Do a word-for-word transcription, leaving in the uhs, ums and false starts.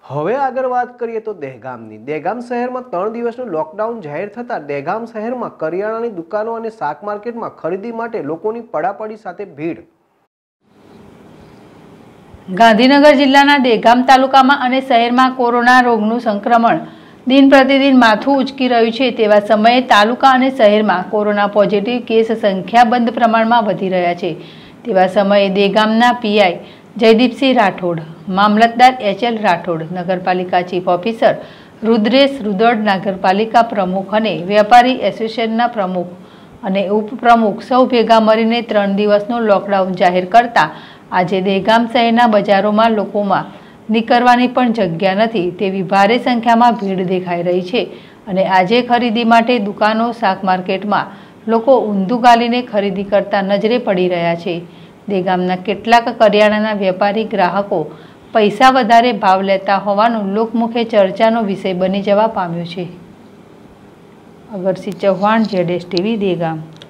હવે આગળ વાત કરીએ તો દહેગામની દહેગામ શહેરમાં ત્રણ દિવસનું લોકડાઉન જાહેર થતાં દહેગામ શહેરમાં કરિયાણાની દુકાનો અને શાક માર્કેટમાં ખરીદી માટે લોકોની પડાપડી સાથે ભીડ। ગાંધીનગર જિલ્લાના દહેગામ તાલુકામાં અને શહેરમાં કોરોના રોગનું સંક્રમણ દિન પ્રતિદિન માથું ઉંચકી રહ્યું છે। તેવા સમયે તાલુકા અને શહેરમાં કોરોના પોઝિટિવ કેસ સંખ્યાબંધ પ્રમાણમાં વધી રહ્યા છે। તેવા સમયે દહેગામના પીઆઈ જયદીપસિંહ રાઠોડ, મામલતદાર એચ એલ રાઠોડ, નગરપાલિકા ચીફ ઓફિસર રુદ્રેશ રૂદડ, નગરપાલિકા પ્રમુખ અને વેપારી એસોસિએશનના પ્રમુખ અને ઉપપ્રમુખ સૌ ભેગા મળીને ત્રણ દિવસનું લોકડાઉન જાહેર કરતા આજે દહેગામ શહેરના બજારોમાં લોકોમાં નીકળવાની પણ જગ્યા નથી તેવી ભારે સંખ્યામાં ભીડ દેખાઈ રહી છે અને આજે ખરીદી માટે દુકાનો, શાક માર્કેટમાં લોકો ઊંધું ગાલીને ખરીદી કરતા નજરે પડી રહ્યા છે। દહેગામના કેટલાક કરિયાણાના વેપારી ગ્રાહકો પૈસા વધારે ભાવ લેતા હોવાનું લોકમુખે ચર્ચાનો વિષય બની જવા પામ્યો છે। અગરસિંહ ચૌહાણ, જેડેશ ટીવી, દહેગામ।